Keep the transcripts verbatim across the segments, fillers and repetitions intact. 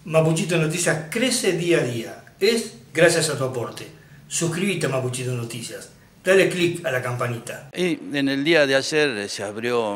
Mapuchito Noticias crece día a día. Es gracias a tu aporte. Suscríbete a Mapuchito Noticias. Dale click a la campanita. Y en el día de ayer se abrió,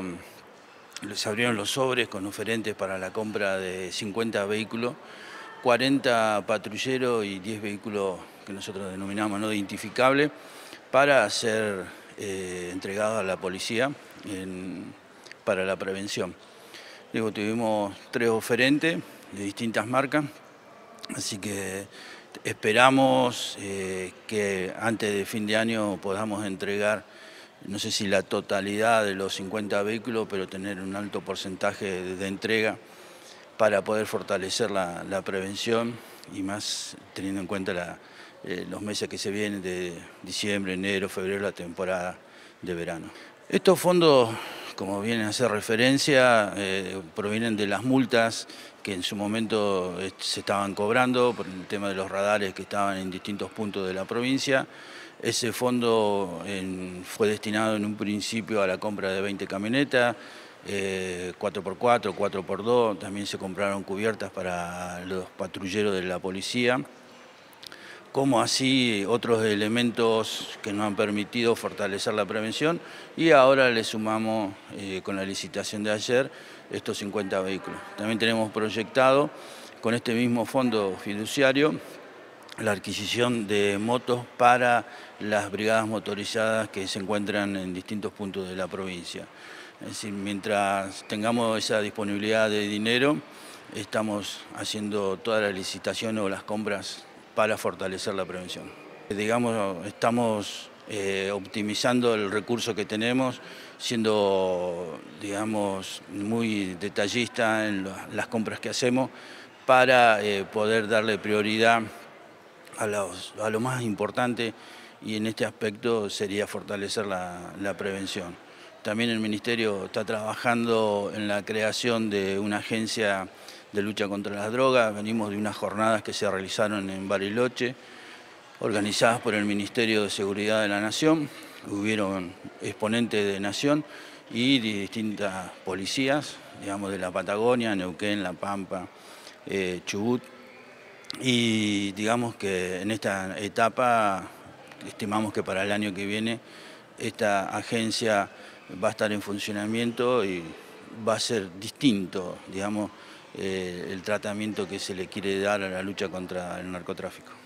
se abrieron los sobres con oferentes para la compra de cincuenta vehículos, cuarenta patrulleros y diez vehículos que nosotros denominamos no identificables para ser eh, entregados a la policía en, para la prevención. Digo, tuvimos tres oferentes de distintas marcas, así que esperamos eh, que antes de fin de año podamos entregar, no sé si la totalidad de los cincuenta vehículos, pero tener un alto porcentaje de, de entrega para poder fortalecer la, la prevención y más teniendo en cuenta la, eh, los meses que se vienen de diciembre, enero, febrero, la temporada de verano. Estos fondos, como vienen a hacer referencia, eh, provienen de las multas que en su momento eh, se estaban cobrando por el tema de los radares que estaban en distintos puntos de la provincia. Ese fondo en, fue destinado en un principio a la compra de veinte camionetas, eh, cuatro por cuatro, cuatro por dos, también se compraron cubiertas para los patrulleros de la policía, como así otros elementos que nos han permitido fortalecer la prevención, y ahora le sumamos eh, con la licitación de ayer estos cincuenta vehículos. También tenemos proyectado con este mismo fondo fiduciario la adquisición de motos para las brigadas motorizadas que se encuentran en distintos puntos de la provincia. Es decir, mientras tengamos esa disponibilidad de dinero, estamos haciendo toda la licitación o las compras para fortalecer la prevención. Digamos, estamos eh, optimizando el recurso que tenemos, siendo, digamos, muy detallista en las compras que hacemos para eh, poder darle prioridad a, los, a lo más importante, y en este aspecto sería fortalecer la, la prevención. También el Ministerio está trabajando en la creación de una agencia de lucha contra las drogas. Venimos de unas jornadas que se realizaron en Bariloche, organizadas por el Ministerio de Seguridad de la Nación. Hubieron exponentes de Nación y de distintas policías, digamos de la Patagonia, Neuquén, La Pampa, eh, Chubut. Y digamos que en esta etapa estimamos que para el año que viene esta agencia va a estar en funcionamiento y va a ser distinto, digamos, eh, el tratamiento que se le quiere dar a la lucha contra el narcotráfico.